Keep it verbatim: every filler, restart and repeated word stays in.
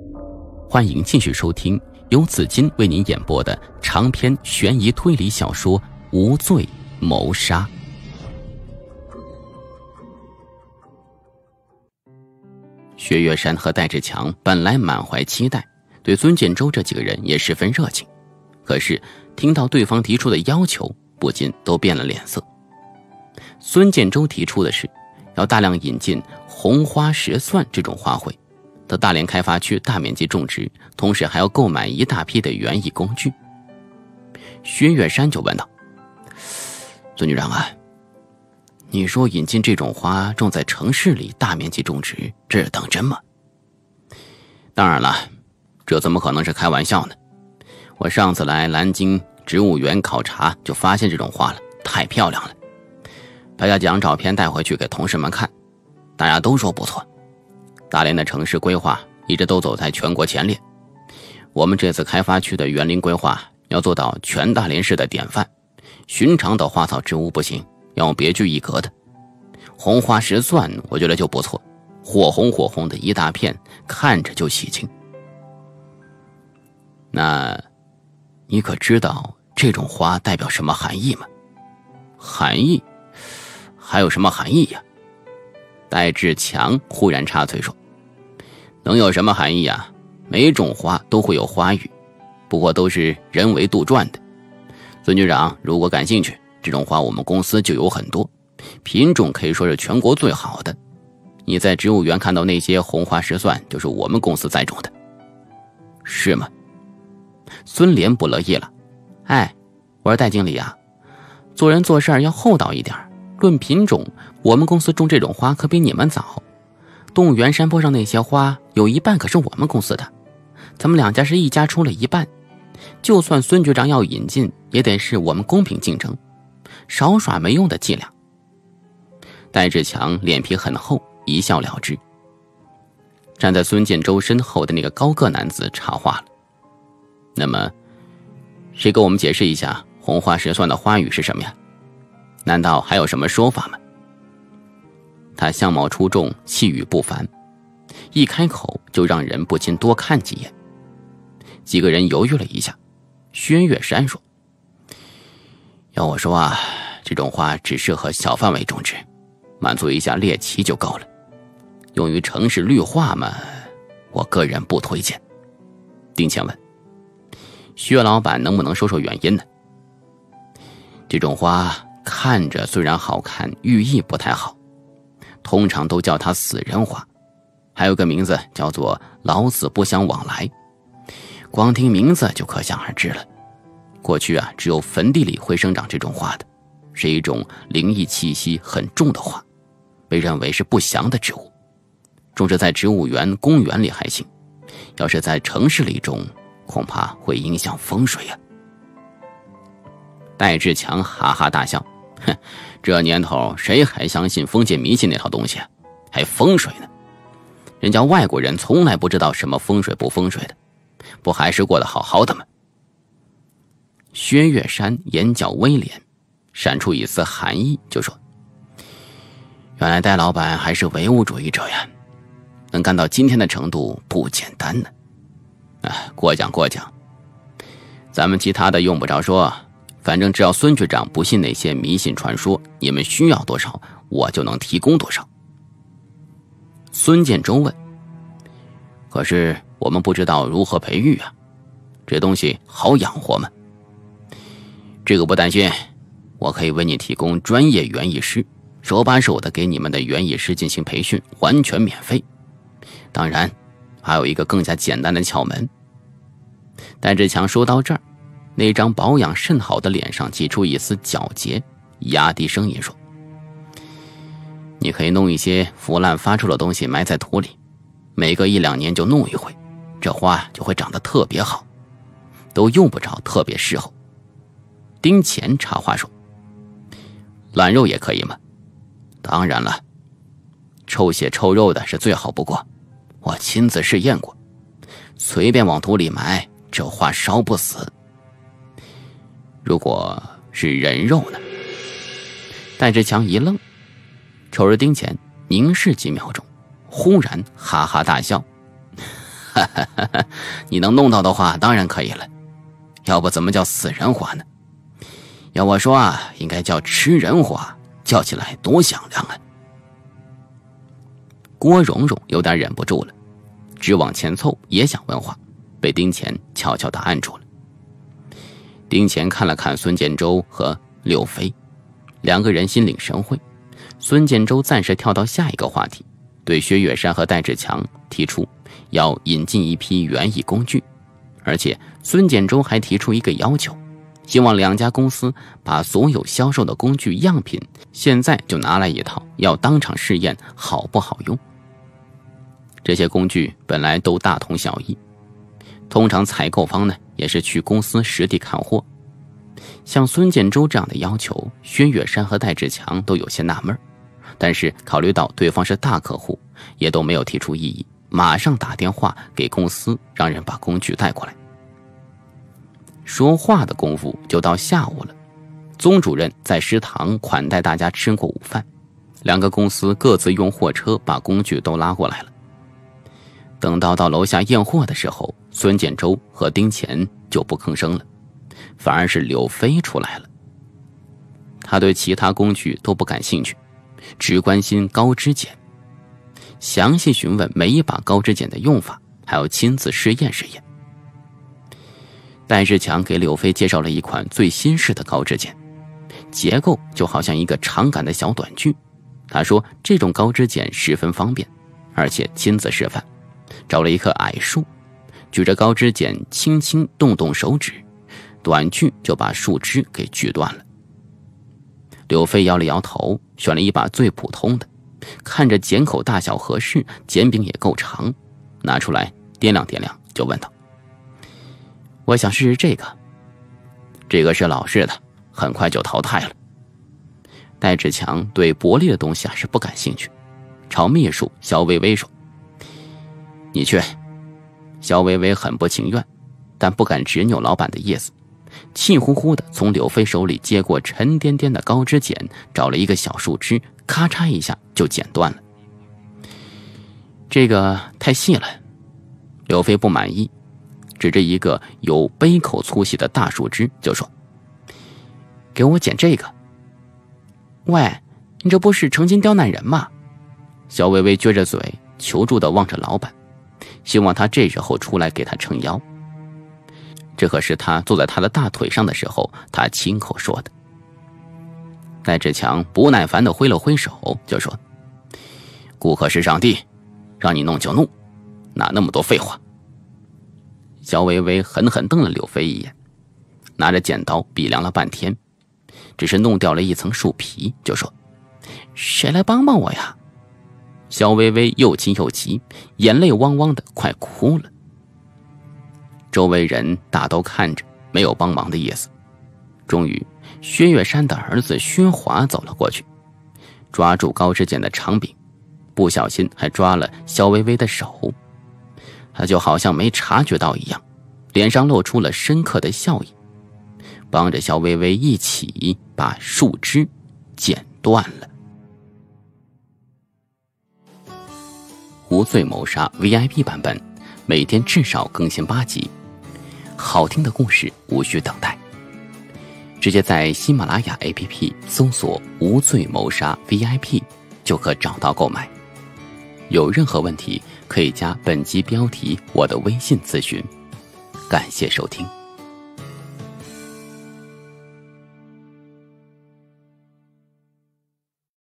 欢迎继续收听由紫金为您演播的长篇悬疑推理小说《无罪谋杀》。薛岳山和戴志强本来满怀期待，对孙建州这几个人也十分热情，可是听到对方提出的要求，不禁都变了脸色。孙建州提出的是要大量引进红花石蒜这种花卉，到大连开发区大面积种植，同时还要购买一大批的园艺工具。薛岳山就问道：孙局长啊，你说引进这种花种在城市里大面积种植，这是当真吗？当然了，这怎么可能是开玩笑呢？我上次来南京植物园考察就发现这种花了，太漂亮了，拍下几张照片带回去给同事们看，大家都说不错。大连的城市规划一直都走在全国前列，我们这次开发区的园林规划要做到全大连市的典范，寻常的花草植物不行，要别具一格的。红花石蒜我觉得就不错，火红火红的一大片，看着就喜庆。那你可知道这种花代表什么含义吗？含义？还有什么含义呀？戴志强忽然插嘴说：能有什么含义啊？每种花都会有花语，不过都是人为杜撰的。孙局长如果感兴趣，这种花我们公司就有很多，品种可以说是全国最好的。你在植物园看到那些红花石蒜，就是我们公司栽种的。是吗？孙连不乐意了。哎，我说戴经理啊，做人做事要厚道一点，论品种，我们公司种这种花可比你们早。动物园山坡上那些花有一半可是我们公司的，咱们两家是一家出了一半，就算孙局长要引进，也得是我们公平竞争，少耍没用的伎俩。戴志强脸皮很厚，一笑了之。站在孙建州身后的那个高个男子插话了：那么谁给我们解释一下红花石蒜的花语是什么呀？难道还有什么说法吗？他相貌出众，气宇不凡，一开口就让人不禁多看几眼。几个人犹豫了一下，薛岳山说：要我说啊，这种花只适合小范围种植，满足一下猎奇就够了，用于城市绿化嘛，我个人不推荐。丁乾问：薛老板能不能说说原因呢？这种花看着虽然好看，寓意不太好，通常都叫它死人花，还有个名字叫做老死不相往来，光听名字就可想而知了。过去啊，只有坟地里会生长这种花的，是一种灵异气息很重的花，被认为是不祥的植物。种植在植物园、公园里还行，要是在城市里种，恐怕会影响风水啊。戴志强哈哈大笑：哼，这年头谁还相信封建迷信那套东西啊？还风水呢？人家外国人从来不知道什么风水不风水的，不还是过得好好的吗？薛岳山眼角微敛，闪出一丝寒意，就说：原来戴老板还是唯物主义者呀，能干到今天的程度不简单呢。哎，过奖过奖，咱们其他的用不着说，反正只要孙局长不信那些迷信传说，你们需要多少我就能提供多少。孙建州问：可是我们不知道如何培育啊，这东西好养活吗？这个不担心，我可以为你提供专业园艺师，手把手的给你们的园艺师进行培训，完全免费。当然还有一个更加简单的窍门。戴志强说到这儿，那张保养甚好的脸上挤出一丝皎洁，压低声音说：你可以弄一些腐烂发臭的东西埋在土里，每隔一两年就弄一回，这花就会长得特别好，都用不着特别侍候。丁乾插话说：烂肉也可以吗？当然了，臭血臭肉的是最好不过，我亲自试验过，随便往土里埋，这花烧不死。如果是人肉呢？戴志强一愣，瞅着丁乾凝视几秒钟，忽然哈哈大笑： 哈哈哈哈，你能弄到的话当然可以了，要不怎么叫死人花呢？要我说啊，应该叫吃人花，叫起来多响亮啊！郭蓉蓉有点忍不住了，直往前凑，也想问话，被丁乾悄悄地按住了。丁乾看了看孙建州和柳飞，两个人心领神会。孙建州暂时跳到下一个话题，对薛岳山和戴志强提出要引进一批园艺工具，而且孙建州还提出一个要求，希望两家公司把所有销售的工具样品现在就拿来一套，要当场试验好不好用。这些工具本来都大同小异，通常采购方呢也是去公司实地看货。像孙建州这样的要求，薛岳山和戴志强都有些纳闷，但是考虑到对方是大客户，也都没有提出异议，马上打电话给公司，让人把工具带过来。说话的功夫就到下午了，宗主任在食堂款待大家吃过午饭，两个公司各自用货车把工具都拉过来了。等到到楼下验货的时候，孙建州和丁乾就不吭声了，反而是柳飞出来了。他对其他工具都不感兴趣，只关心高脂碱，详细询问每一把高脂碱的用法，还要亲自试验试验。戴志强给柳飞介绍了一款最新式的高脂碱，结构就好像一个长杆的小短锯。他说这种高脂碱十分方便，而且亲自示范，找了一棵矮树，举着高脂碱轻轻动动手指，短锯就把树枝给锯断了。柳飞摇了摇头，选了一把最普通的，看着剪口大小合适，剪柄也够长，拿出来掂量掂量，就问道：我想试试这个。这个是老式的，很快就淘汰了。戴志强对薄利的东西啊是不感兴趣，朝秘书肖薇薇说：你去。肖薇薇很不情愿，但不敢执拗老板的意思，气呼呼地从柳飞手里接过沉甸甸的高脂碱，找了一个小树枝，咔嚓一下就剪断了。这个太细了。柳飞不满意，指着一个有杯口粗细的大树枝就说：给我剪这个。喂，你这不是成心刁难人吗？肖薇薇撅着嘴求助地望着老板，希望他这时候出来给他撑腰。这可是他坐在他的大腿上的时候他亲口说的。戴志强不耐烦地挥了挥手就说：顾客是上帝，让你弄就弄，哪那么多废话。肖薇薇狠狠瞪了柳飞一眼，拿着剪刀比量了半天，只是弄掉了一层树皮就说：谁来帮帮我呀？肖薇薇又亲又急，眼泪汪汪的快哭了。周围人大都看着，没有帮忙的意思。终于薛岳山的儿子薛华走了过去，抓住高脂碱的长柄，不小心还抓了肖薇薇的手。他就好像没察觉到一样，脸上露出了深刻的笑意，帮着肖薇薇一起把树枝剪断了。无罪谋杀 V I P 版本每天至少更新八集，好听的故事无需等待，直接在喜马拉雅 A P P 搜索无罪谋杀 V I P 就可找到购买。有任何问题可以加本集标题我的微信咨询。感谢收听。